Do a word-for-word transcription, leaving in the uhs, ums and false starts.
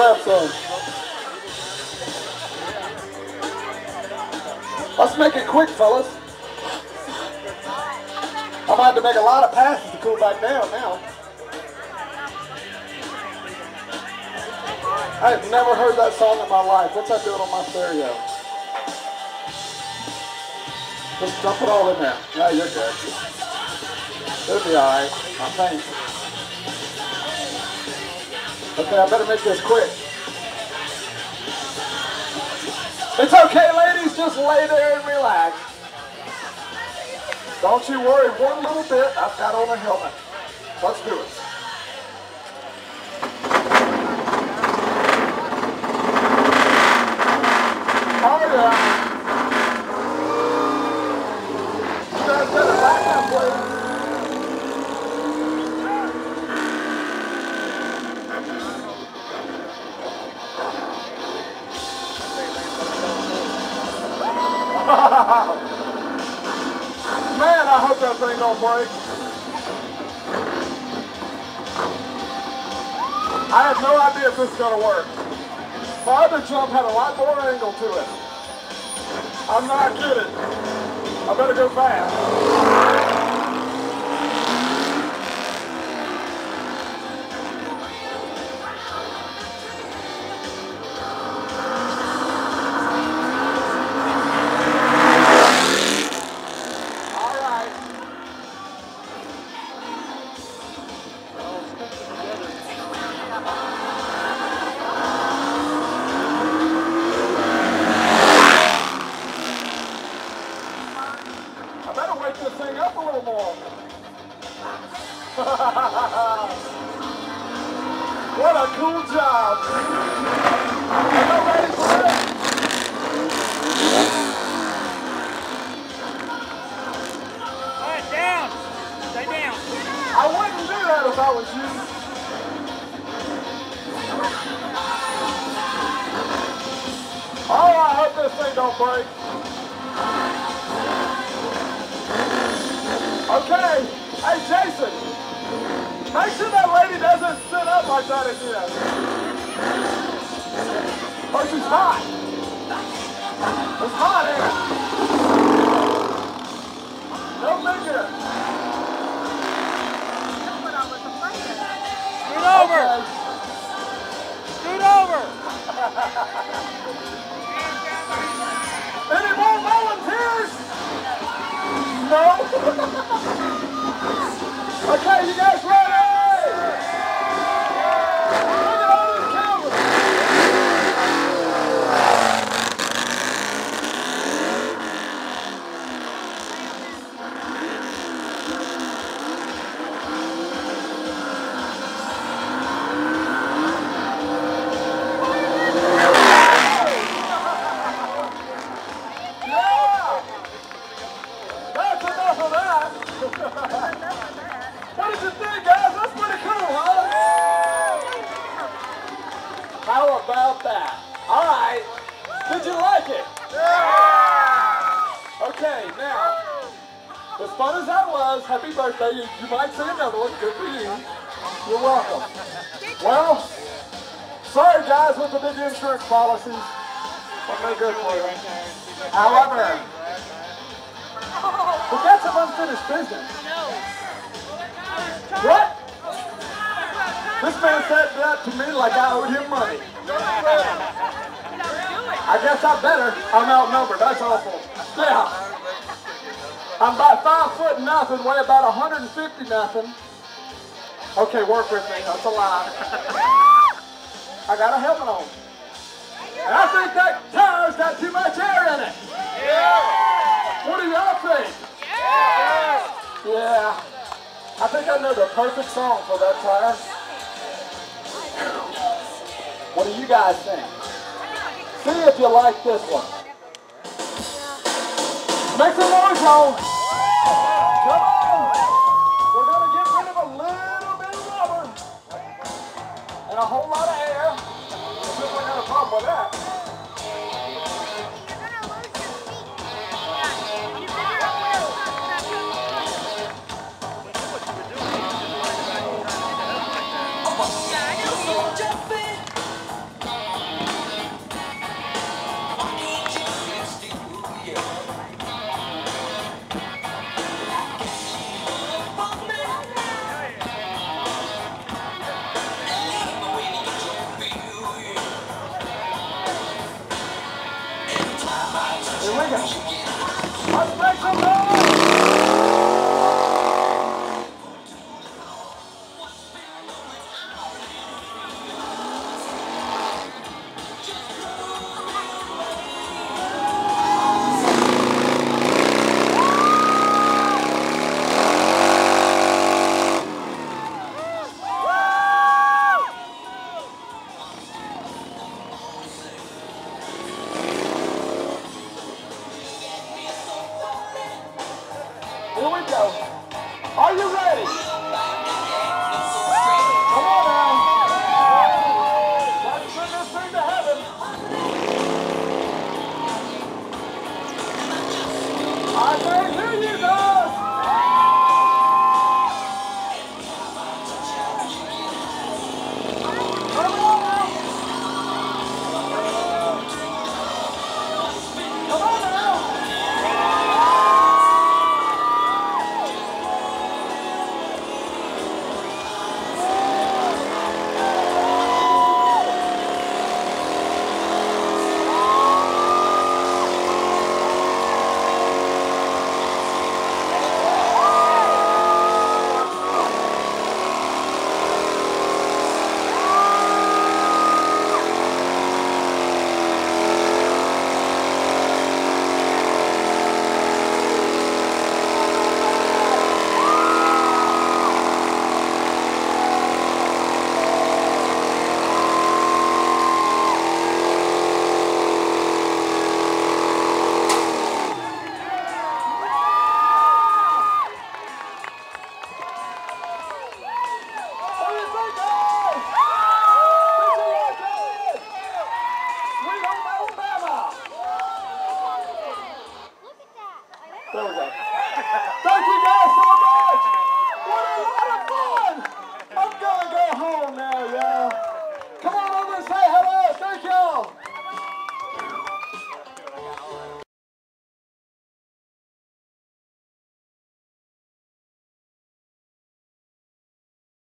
left some. Let's make it quick, fellas. I'm going to have to make a lot of passes to cool back down now. I have never heard that song in my life. What's that doing on my stereo? Just dump it all in there. Yeah, you're good. It'll be all right, I think. Okay, I better make this quick. It's okay, ladies. Just lay there and relax. Don't you worry one little bit. I've got on a helmet. Let's do it. Oh, yeah. You guys better back up, please. Man, I hope that thing don't break. I have no idea if this is going to work. My other jump had a lot more angle to it. I'm not kidding. I better go fast. What a cool job. Are you ready for it? All right, down. Stay down. I wouldn't do that if I was you. Oh, I hope this thing don't break. Okay. Hey, Jason. Make sure that lady doesn't sit up like that again. Oh, she's hot. It's hot here. Don't make it. Scoot over. Scoot over. Any more volunteers? No? Okay, you guys ready? What did you think, guys? That's pretty cool, huh? How about that? All right. Did you like it? Yeah! Okay, now, as fun as that was, happy birthday. You, you might see another one. Good for you. You're welcome. Well, sorry, guys, with the big insurance policies. But they're good for you. However, but that's some unfinished business. What? This man said that to me like I owed him money. I guess I better. I'm outnumbered. That's awful. Yeah. I'm about five foot nothing, weigh about one hundred fifty nothing. Okay, work with me. That's a lie. I got a helmet on. And I think that tire's got too much air in it. Yeah. What do y'all think? Yeah. Yeah. I think I know the perfect song for that tire. What do you guys think? See if you like this one. Make some noise, y'all. Come on. We're going to get rid of a little bit of rubber and a whole lot of air. See if we got a problem with that. Are you ready? Come on now. Let's send this thing to heaven. I say, here you go. Come on now. Come on now. There we go.